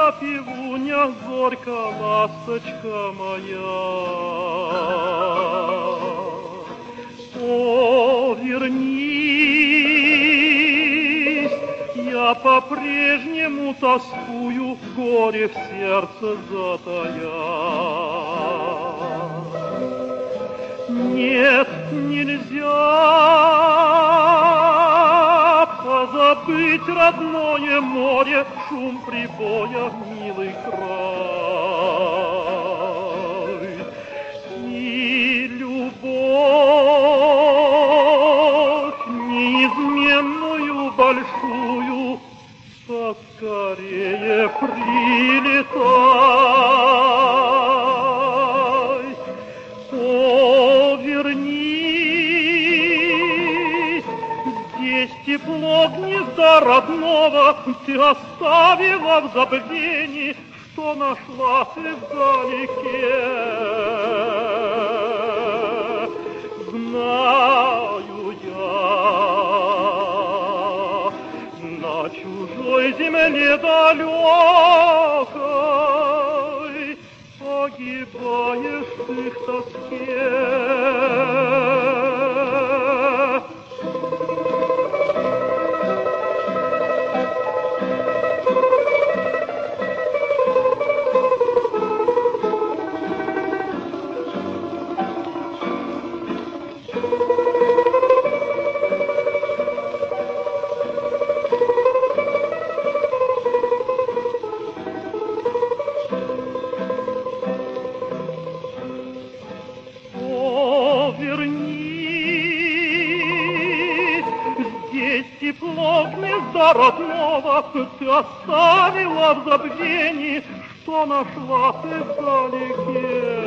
пивуня, горько, ласточка моя. О, вернись, я по-прежнему тоскую, горе в сердце затая. Нет, нельзя позабыть родное море, шум прибоя, милый край. И любовь неизменную большую поскорее прилетай. О, вернись, здесь тепло гнезда родного ты оставила в забвении, что нашла ты вдалеке. Знаю я, на чужой земле далекой погибаешь ты в тоске. Тепло гнезда родного ты оставила в забвении, что нашла ты вдалеке.